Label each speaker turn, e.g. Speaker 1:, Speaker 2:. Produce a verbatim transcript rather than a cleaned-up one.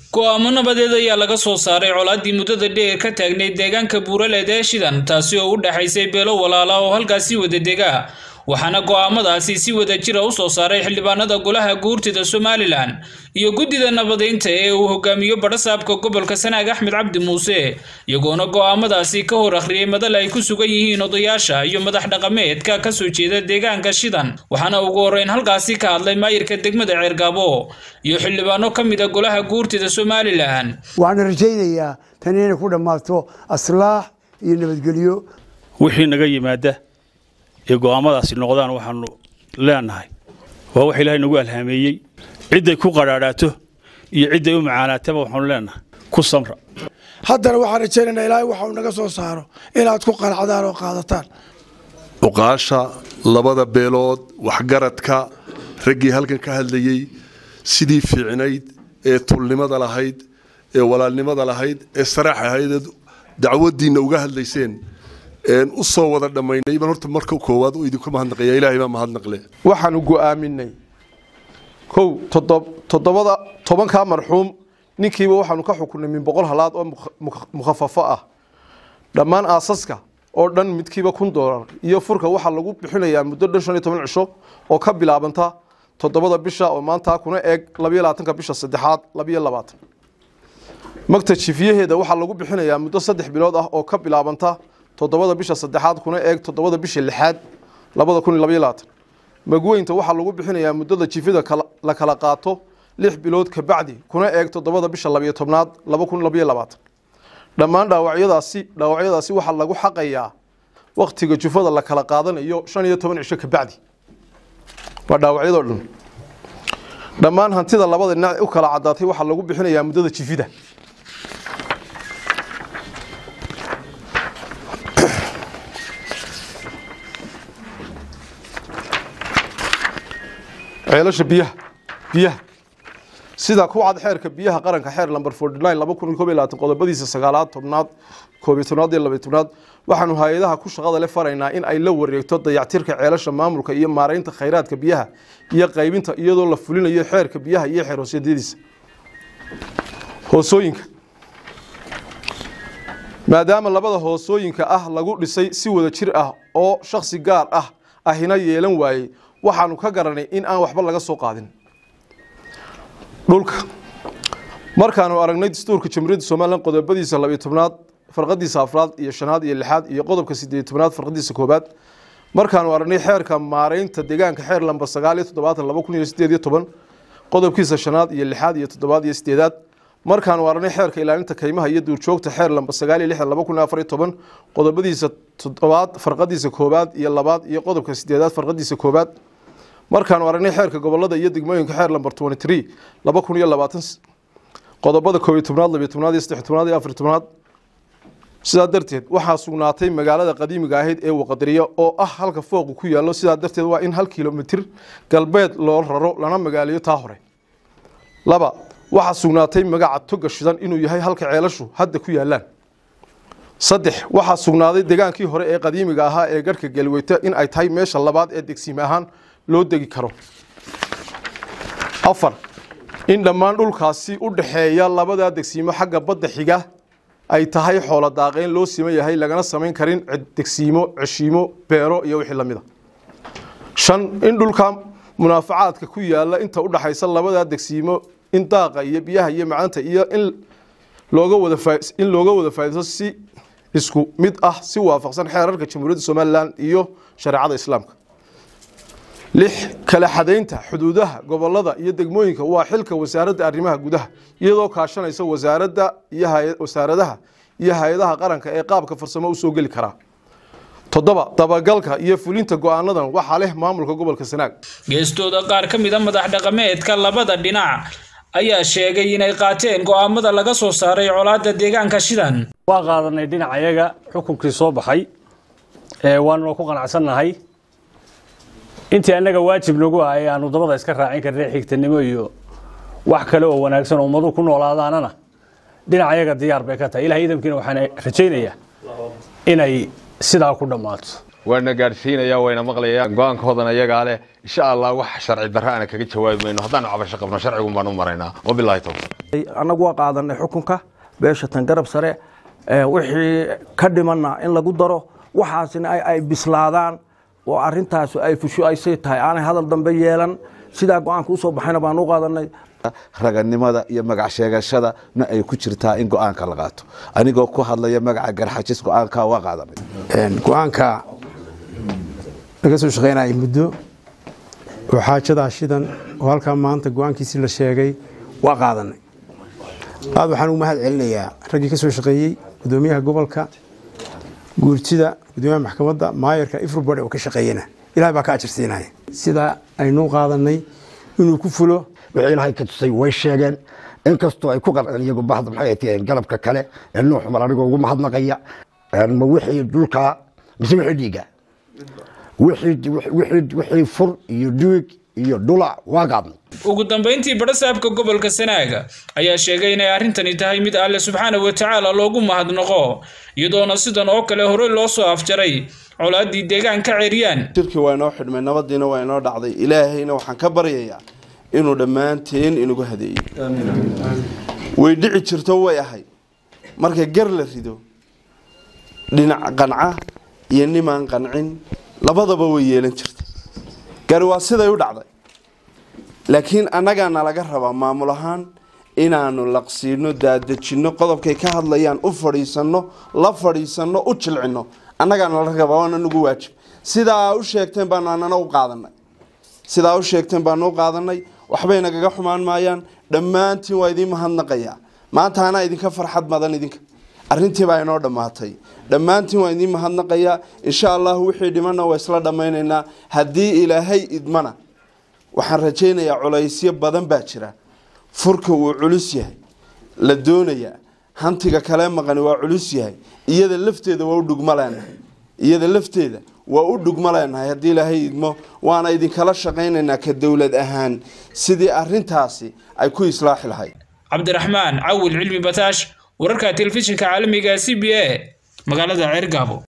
Speaker 1: go'aamo nabadeed ayaa laga soo saaray colaadii muddada dheer ka taagneyd deegaanka Buuraleyda ee Shidan taasi oo u dhaxaysay beelo walaalo oo halkaasi wada dega waxaana go'aamadaasi si wada jir ah u soo saaray xildhibaanada golaha guurtida Somaliland iyo guddida nabadeynta ee uu hogaamiyo Badhasaabka gobolka Sanaag Axmed Cabdi Muuse iyagoona go'aamadaasi ka hor akhriyay madal ay ku sugan yihiin odayaasha iyo madax dhaqameedka ka soo jeeda deegaanka Shidan waxaana ugu horeyn halkaasi ka hadlay maayirka degmada Ceergabo iyo xildhibaano ka mid ah golaha guurtida Somaliland
Speaker 2: waxaan rajaynayaa tan inay ku dhamaato aslaax iyo nabadgelyo
Speaker 3: wixii naga yimaada ee go'aamadaasi noqdaan waxaanu leenahay waa wax Ilaahay nagu alhaameeyay ciiday ku qaraaraato iyo ciiday u macaanaataba waxaanu leenahay ku samra
Speaker 4: haddana waxaan rajaynaynaa Ilaahay waxa uu naga soo saaro inaad ku qanacdaan oo qaadataan
Speaker 5: uqaasha labada beelood waxgaradka ragii halkan ka hadlayay sidii fiicnayd ee tulnimada lahayd ee walaalnimada lahayd ee saraax ahayd dacwadiina uga hadlayseen een u soo wada dhameynay baan horta marka koowaad oo idinku mahadnaqaya Ilaahay baa mahadnaqle
Speaker 6: waxaan ugu aaminay kow todobada tobanka marxuum ninkiiba waxaanu ka xukunay min boqol halaad oo mukhafafo ah dhamaan aasaska oo dhan midkiiba kun doolar iyo furka waxa lagu bixinayaa muddo dhan shan iyo toban cisho oo ka bilaabanta todobada bisha oo maanta kuna eeg laba iyo labaatan bisha saddexaad laba iyo labaatan magta jifiyaheeda waxa lagu bixinayaa muddo saddex bilood ah oo ka bilaabanta todobada bisha saddexaad kuna eeg todobada bisha lixaad laba kun iyo laba iyo labaatan magweynta waxa lagu bixinayaa muddada jifida la kala qaato lix bilood ka bacdi kuna eeg todobada bisha laba iyo tobnaad laba kun iyo laba iyo labaatan dhamaan dhaawacyadaasi dhaawacyadaasi waxa lagu xaqayaa waqtiga jufada la kala qaadanayo shan iyo toban cisho ka bacdi waa dhaawacyadoo dhan dhamaan hantida labada dhinac u kala cadaatay waxa lagu bixinayaa muddada jifida ceelasha biyaha biyaha sida ku cad xeerka biyaha qaranka xeer number forty-nine laba kun iyo koob iyo labaatan qodobadiisa sagaalaad tobnaad koob iyo tobnaad iyo laba iyo tobnaad waxaanu hay'adaha ku shaqada leh faraynaa in ay la wareegto dayactirka ceelasha maamulka iyo maareynta kheyraadka biyaha iyo qaybinta iyadoo la fulinayo xeerka biyaha iyo xeer hoosyadiisa hoosooyinka maadaama labada hoosooyinka ah lagu dhisay si wada jir ah oo shakhsi gaar ah ahina yeelan waayay waxaanu ka garanay in aan waxba laga soo qaadin dhulka markaanu aragnay dastuurka Jamhuuriyadda Soomaaliland qodobadiisa laba iyo tobnaad farqadiisa afraad iyo shanaad iyo lixaad iyo qodobka siddeed iyo tobnaad farqadiisa koobaad markaanu aragnay xeerka maareynta deegaanka xeer lambar sagaal iyo toddobaatan laba kun iyo siddeed iyo toban qodobkiisa shanaad iyo lixaad iyo toddobaad iyo siddeedaad markaanu aragnay xeerka ilaalinta kaymaha iyo duurjoogta xeer lambar sagaal iyo lixdan laba kun iyo afar iyo toban qodobadiisa toddobaad farqadiisa koobaad iyo labaad iyo qodobka siddeedaad farqadiisa koobaad markaanu aragnay xeerka gobolada iyo degmooyinka xeer lambar twenty-three laba kun iyo labaatan qodobada koob iyo tobnaad laba iyo tobnaad iyo saddex iyo tobnaad iyo afar iyo tobnaad sidaa darteed waxaa sugnaatay magaalada qadiimiga ahayd ee Waqdariyo oo ah halka fooqu ku yaalo sidaa darteed waa in hal kiiloomitir galbeed loo raro lana magaaliyo taa hore laba waxaa sugnaatay magaca Toga Shidan inuu yahay halka ceelashu hadda ku yaalaan saddex waxaa sugnaaday deegaankii hore ee qadiimiga ahaa ee garka galweyta in ay tahay meesha labaad ee degsiime ahaan loo degi karo afar in dhammaan dhulkaasi u dhaxeeya labada degsiimo xagga badda xiga ay tahay xoolo daaqeen loo siman yahay lagana sameyn karin degsiimo cishiimo beero iyo wixii lamid ah shan in dhulka munaafacaadka ku yaala inta u dhaxaysa labada degsiimo in daaqa iyo biyaha iyo macdanta iyo in looga wada in looga wada faa'iideysto si isku mid ah si waafaqsan xeerarka Jamhuuriyadda Soomaaliland iyo shariicada Islaamka lix kala xadeynta xuduudaha gobolada iyo degmooyinka waa xilka wasaaradda arrimaha gudaha iyadoo kaashanaysa wasaaradda iyo wasaaradaha iyo hay'adaha qaranka ee qaabka farsamo u soo gali kara toddoba dabagalka iyo fulinta go'aanadan waxa leh maamulka gobolka Sanaag
Speaker 1: geestooda qaar ka mid ah madax dhaqameedka labada dhinac ayaa sheegay inay qaateen go'aamada laga soo saaray colaadda deegaanka Shidan
Speaker 7: waa qaadanay dhinacayaga xukunkii soo baxay ee waanu ku qanacsanahay intii anaga waajib nagu ah aanu dabada iska raacin karnay xigtanimo iyo wax kale oo wanaagsan oo ummadu ku noolaadaanana dhinacayaga diyaar bay ka tahay ilaahay idamkiina waxaan rajaynayaa inay sidaa ku dhamaato
Speaker 8: waana gaarsiinaya wayna maqlayaan go'aankoodana iyaga leh insha Allah wax sharci darro aan kaga jawaabi mayno haddaan cabasho qabno sharcigu baan u maraynaa wabillahi tawfiiq
Speaker 9: anagu waa qaadanay xukunka beesha tan garab sare ee wixii ka dhimanna in lagu daro waxaasina ay ay bislaadaan oo arintaas ay fusho ay say tahay aanay hadal dambe yeelan sida go'aanka u soo baxayna baan u qaadanay
Speaker 10: raganimada iyo magac sheegashada na ay ku jirtaa in go'aanka la qaato anigoo ku hadlaya magaca garxajis go'aanka waa qaadanay
Speaker 11: een go'aanka laga soo shaqeynay muddo oo xaajada shidan oo halka maanta go'aankiisi la sheegay waa qaadanay aad waxaan u mahad celinayaa ragii ka soo shaqeeyay gudoomiyaha gobolka guurtida gudoomiyaha maxkamadda maayarka everybody oo ka shaqeeyana ilaahay baa ka ajirsiinay sida aynu qaadanay inuu ku fulo
Speaker 12: wixii ilaahay ka tusay way sheegeen in kastoo ay ku qarqan iyagu bahad maxay tahay galabka kale ee nuux mar aniga ugu mahadnaqaya ma wixii dhulka mise wixii dhiiga wixii wixii wixii fur iyo dhiig iyo dhula waa qaadnay
Speaker 1: ugu dambeyntii barasaabka gobolka Sanaaga ayaa sheegay in arrintani tahay mid Alle subxaanahu wa ta'ala loogu mahadnaqo iyadoona sidan oo kale hore loo soo afjaray colaadii deegaanka Ceeriyaan
Speaker 13: shirki waa inoo xidhmay nabadiina waa inoo dhacday ilaahayna waxaan ka baryayaa inuu dhamaanteen inugu hadeeyo way dhici jirto way ahay marka gar la rido dhinac qanca iyo nimaan qancin labadaba way yeelan jirtay gar waa siday u dhacday laakiin annagana laga rabaa maamul ahaan inaanu laqsiino daadajino qodobkay ka hadlayaan u fadhiisano la fadhiisano u jilcino annagana la rabaa waana nagu waajib sidaa u sheegteen baan annana u qaadanay sidaa u sheegteen baan u qaadanay waxbay nagaga xumaan maayaan dhammaantiin waa idin mahadnaqayaa maanta ana idinka farxad madan idinka arrintii baa inoo dhamaatay dhammaantiin waa idin mahadnaqayaa insha Allah wixii dhimana waa isla dhamaynaynaa haddii ilaahay idmana waxaan rajaynayaa culaysyo badan baa jira furka uu culus yahay la doonayaa hantiga kale maqani waa culus yahay iyada lafteeda waa u dhugma leenahay iyada lafteeda waa u dhugma leenahay haddii ilaahay idmo waana idinkala shaqaynaynaa ka dowlad ahaan sidii arrintaasi ay ku islaaxi lahayd
Speaker 1: Cabdiraxmaan Cawil Cilmi Bataash wararka telefishinka caalamiga C B A magaalada Ceergaabo